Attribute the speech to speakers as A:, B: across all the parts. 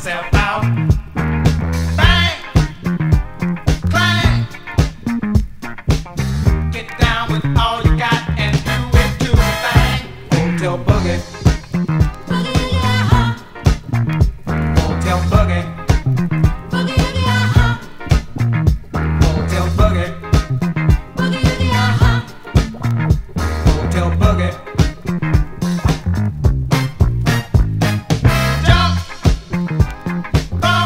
A: yourself out. Bang, clang. Get down with all you got and do it to the thing. Hotel boogie. Hotel boogie. Hotel boogie. Hotel boogie. Jump, bump,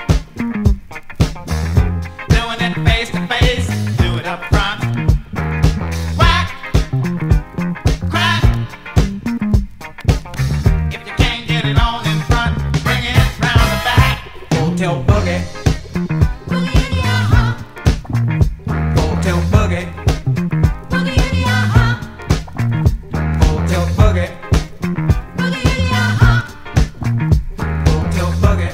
A: doing it face to face, do it up front. Whack, crack. If you can't get it on in front, bring it round the back. Hotel boogie. Hotel boogie. Hotel boogie. Hotel boogie.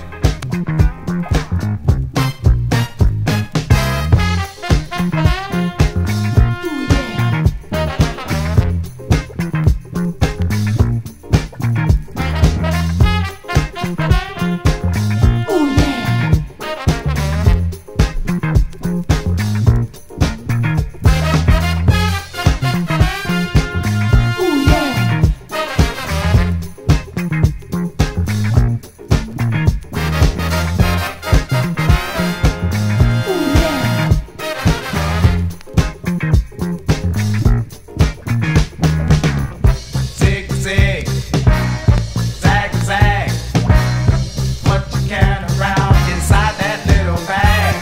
A: Zig zig, zag zag. What you carrying around inside that little bag?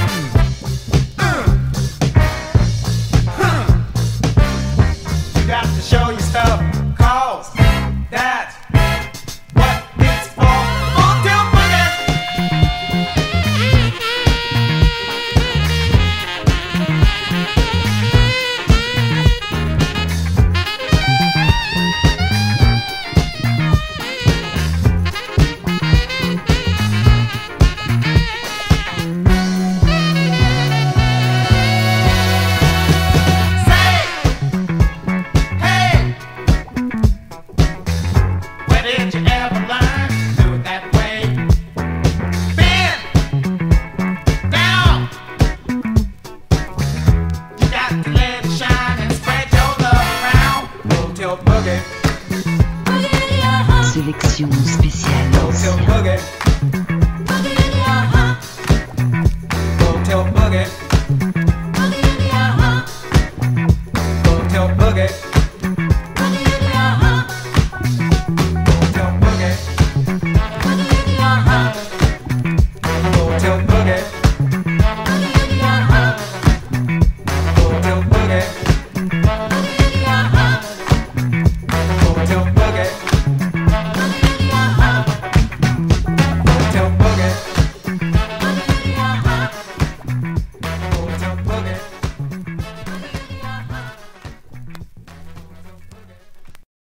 A: You got to show your stuff, 'cause that's what it's for. Hotel boogie. Say, hey, where did you ever learn to do it that way? Bend down. You got to let it shine and spread your love around. Hotel boogie.
B: Sélection spéciale.
A: Hotel boogie.